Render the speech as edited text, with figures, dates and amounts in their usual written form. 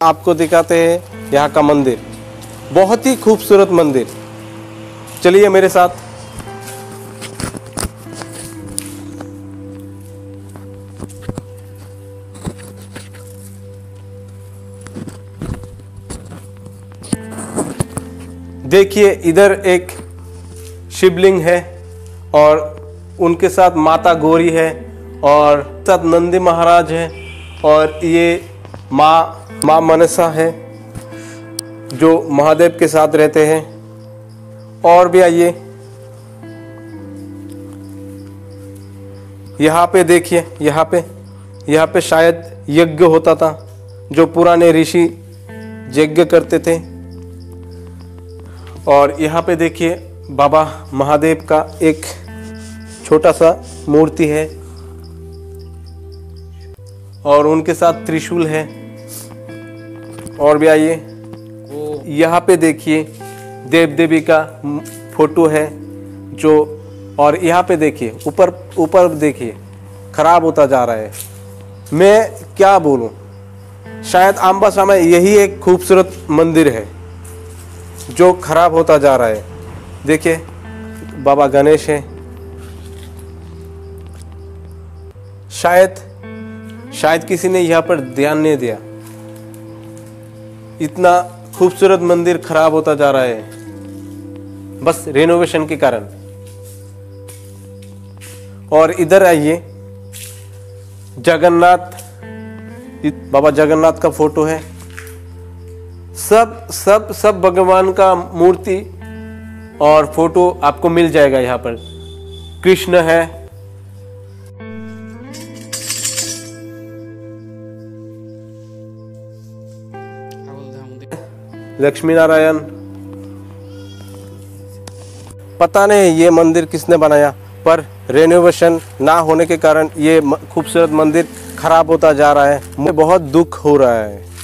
आपको दिखाते हैं यहाँ का मंदिर, बहुत ही खूबसूरत मंदिर। चलिए मेरे साथ। देखिए इधर एक शिवलिंग है और उनके साथ माता गौरी है और साथ नंदी महाराज है और ये माँ मनसा है जो महादेव के साथ रहते हैं। और भी आइए, यहाँ पे देखिए, यहाँ पे शायद यज्ञ होता था, जो पुराने ऋषि यज्ञ करते थे। और यहाँ पे देखिए बाबा महादेव का एक छोटा सा मूर्ति है और उनके साथ त्रिशूल है। और भी आइए, यहाँ पे देखिए देव देवी का फोटो है जो, और यहाँ पे देखिए ऊपर देखिए खराब होता जा रहा है। मैं क्या बोलूँ, शायद अम्बासा में यही एक खूबसूरत मंदिर है जो खराब होता जा रहा है। देखिए बाबा गणेश है, शायद किसी ने यहाँ पर ध्यान नहीं दिया। इतना खूबसूरत मंदिर खराब होता जा रहा है बस रेनोवेशन के कारण। और इधर आइए, बाबा जगन्नाथ का फोटो है। सब भगवान का मूर्ति और फोटो आपको मिल जाएगा यहाँ पर। कृष्ण है, लक्ष्मी नारायण। पता नहीं ये मंदिर किसने बनाया, पर रेनोवेशन ना होने के कारण ये खूबसूरत मंदिर खराब होता जा रहा है। मुझे बहुत दुख हो रहा है।